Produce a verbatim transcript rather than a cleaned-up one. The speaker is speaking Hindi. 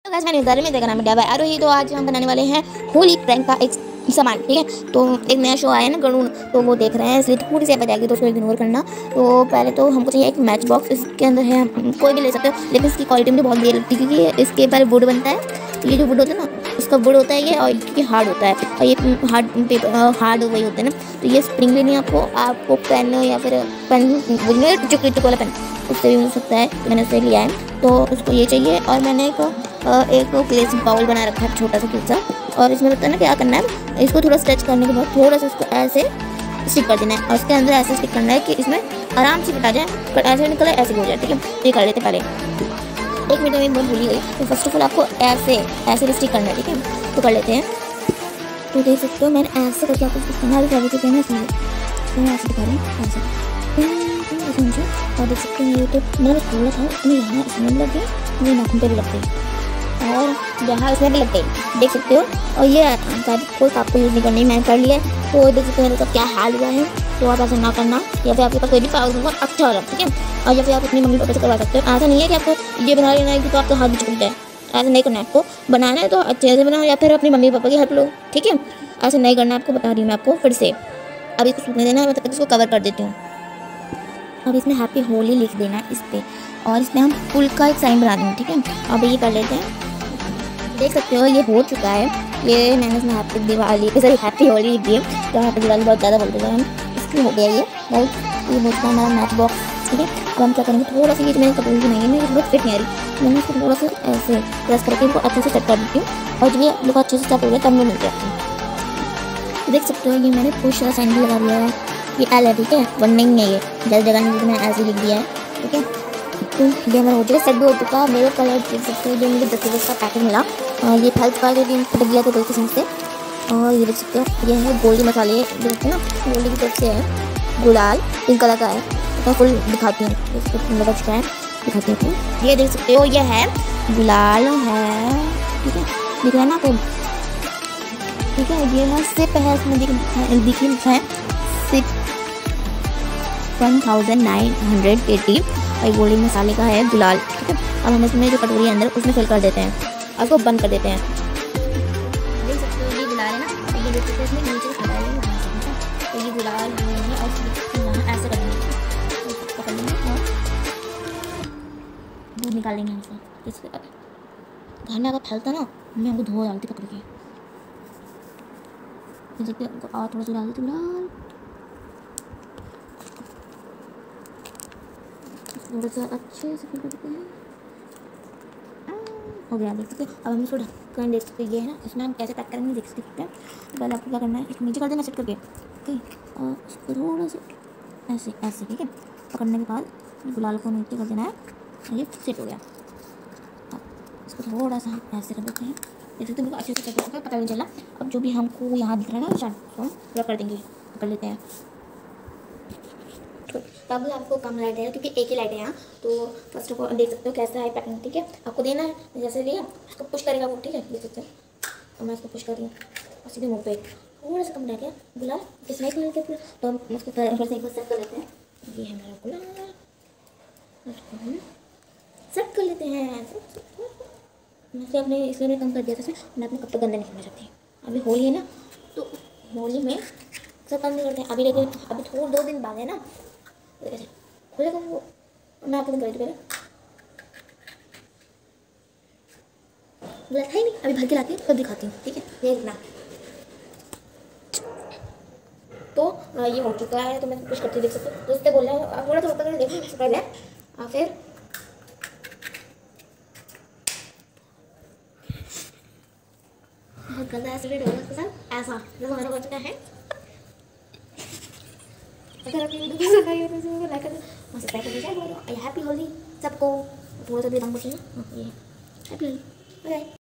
तो गाइस मैंने उधर में देखा नाम है आरोही। तो आज हम बनाने वाले हैं होली प्रैंक का एक सामान, ठीक है। तो एक नया शो आया है ना गणून, तो वो देख रहे हैं, इसलिए थोड़ी सी बजाएगी तो उसको इग्नोर करना। तो पहले तो हमको चाहिए एक मैच बॉक्स। इसके अंदर है, कोई भी ले सकते हो, लेकिन इसकी क्वालिटी मुझे बहुत देर लगती है क्योंकि इसके ऊपर वुड बनता है। ये जो वुड होता है ना, इसका वुड होता है ये, और क्योंकि हार्ड होता है, और ये हार्ड पेपर हार्ड वही होते हैं ना। तो ये स्प्रिंग लेनी है आपको आपको पेन या फिर पेन चुक चुक वाला पेन, उससे भी मिल सकता है। तो मैंने उससे लिया है। तो उसको ये चाहिए, और मैंने एक एक ग्लेस बाउल बना रखा है छोटा सा पिज्जा। और इसमें पता है ना क्या करना है, इसको थोड़ा स्ट्रेच करने के बाद थोड़ा सा इसको ऐसे स्टिक कर देना है, और इसके अंदर ऐसे स्टिक करना है कि इसमें आराम से कटा जाए, कट ऐसे निकले ऐसे हो जाए, ठीक है। तो ये कर लेते पहले, एक मिनट में बहुत भूली गई। तो फर्स्ट ऑफ ऑल आपको ऐसे ऐसे स्टिक करना है, ठीक है। तो कर लेते हैं। तो देख सकते हो मैंने ऐसे करके आपको स्टिक करना है। तो मैं ऐसे दिखा रही हूँ, ऐसे मुझे। और देख सकते हैं ये तो मैंने खोला था, इसमें यहाँ इसमें लग गई, मेरे नाखून पे भी लग गई, और यहाँ इसमें भी लग गई, देख सकते हो। और ये कोई आपको यूज़ नहीं करनी, मैंने कर लिया है। तो देख सकते हो मेरे साथ क्या हाल हुआ है। तो आप ऐसा ना करना, या फिर आपके पास कोई भी पाउडर होगा अच्छा हो रहा है, ठीक है। और या फिर आप अपनी मम्मी पापा से करवा सकते हो। ऐसा नहीं है कि आपको ये बना लेना है कि तो आपका हाथ भी छूट जाए, ऐसा नहीं करना है। आपको बनाना है तो अच्छे से बनाओ, या फिर अपनी मम्मी पापा की हेल्प लो, ठीक है। ऐसा नहीं करना, आपको बता रही हूँ मैं आपको फिर से। अब इसको सूखने देना है, तब तक इसको कवर कर देती हूँ। अब इसमें हैप्पी होली लिख देना है इस पर, और इसमें हम फुल का एक साइन बना देंगे, ठीक है। अब ये कर लेते हैं। देख सकते हो ये हो चुका है। ये मैंने इसमें happy Diwali sorry happy Holi लिख दी है, तो हैप्पी दिवाली बहुत ज़्यादा बोलते हैं हम, इसकी हो गया ये राइट। ये होता है हमारा मैच बॉक्स, ठीक है। अब हम क्या करेंगे, थोड़ा सा ये जो मैंने कटोरी बनाई है, मेरी बहुत फिट नहीं आ रही, मैंने इसको थोड़ा सा ऐसे प्रेस करके इनको अच्छे से सेट कर देती हूँ। और जब ये लोग अच्छे से सेट हो गया तब मैं मिलती हूँ। देख सकते हो ये मैंने पुश का साइन भी लगा दिया है, ये एल है, ठीक है। वन नहीं है, ये जगह जगह नहीं, मैंने ऐसे लिख दिया है, ठीक है। तो ये हमारा हो चुका सेट भी हो चुका है। मेरा कलर देख सकते हो, जो मुझे दस रुपये का पैकेट मिला, और ये फल का जो दिन फट गया था गलती से। और ये देख सकते हो ये है गोल्डी मसाले, जो होते हैं ना गोल्डी की तरफ से है, गुलाल पिंक कलर का है। तो फुल दिखाती हूँ, इसको लगा चुका है, दिखाती हूँ। ये देख सकते हो ये है गुलाल है, ठीक है, दिख रहा है ना आपको, ठीक है। ये है सिप है, इसमें दिखी लिखा है सिप one thousand nine hundred eighty. और गोल्डी मसाले का है गुलाल, ठीक है। अब हम इसमें जो कटोरी है अंदर उसमें फिल कर देते हैं, और उसको बंद कर देते हैं। देख सकते हो ये गुलाल है ना, तो ये देख सकते हो इसमें नीचे से डालेंगे, तो ये गुलाल है, और ऐसे करेंगे, पकड़ लेंगे और दूध निकालेंगे हमसे। इसके घर में अगर फैलता ना, मैं हमको धो डालती पकड़ के, देखते और थोड़ा सा डाल देती गुलाल, थोड़ा सा अच्छे से फिल करते हैं। हो गया, देख सकते हैं। अब हम इसको ढक्कन देख सकते हैं, ये है ना, इसमें हम कैसे पैक करेंगे देख सकते हैं। तो पहले आपको क्या करना है, इसको नीचे कर देना सेट करके, ठीक। और इसको थोड़ा सा ऐसे ऐसे, ठीक है। पकड़ने के बाद गुलाल को नीचे कर देना है, और ये सेट हो गया। अब इसको थोड़ा सा हम ऐसे कर देते हैं, देख सकते हैं अच्छे से सेट हो चुका है, पता नहीं चला। अब जो भी हमको यहाँ दिख रहा है ना निशान, तो हम पूरा कर देंगे, कर लेते हैं। तब आपको कम लाइट है क्योंकि एक ही लाइट है यहाँ। तो फर्स्ट ऑफ ऑल देख सकते हो कैसा है पैकिंग, ठीक है। आपको देना है जैसे लिया उसको पुश करेगा वो, ठीक है, देख सकते हैं। तो मैं इसको पुश कर रही हूँ, और सीधे मुँह पे थोड़ा सा कम रह गया गुलाल, किस नहीं खुल के पूरा। तो हम उसको फिर से एक बार सेट कर लेते हैं। ये है मेरा गुलाल, सेट कर लेते हैं। मैंने अपने इसलिए कम कर दिया था, मैं अपने कपड़े गंदे नहीं करना चाहती। अभी होली है ना, तो होली में सब कम नहीं करते हैं अभी, लेकिन अभी थोड़ा दो दिन बाद है ना, खुलेगा वो। मैं आपको दिन कर पहले बोला है नहीं, अभी भर के लाती हूँ, तब दिखाती हूँ, ठीक है। ये देखना, तो ये हो चुका है। तो मैं कुछ करती देख सकते हो, दोस्ते बोल रहे हैं थोड़ा सा ऊपर देखो इससे पहले, और फिर बहुत गंदा ऐसा वीडियो होगा उसके साथ, ऐसा जब हमारा हो चुका है। अगर आपकी वीडियो पसंद आई हो तो इसको लाइक कर दो, और सब्सक्राइब कर दीजिए। हैप्पी होली सबको, थोड़ा सा भी रंग बचेगा। ये हैप्पी होली, बाय।